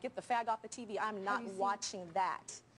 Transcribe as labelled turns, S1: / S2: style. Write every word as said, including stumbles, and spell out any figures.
S1: get the fag off the T V. I'm not watching that.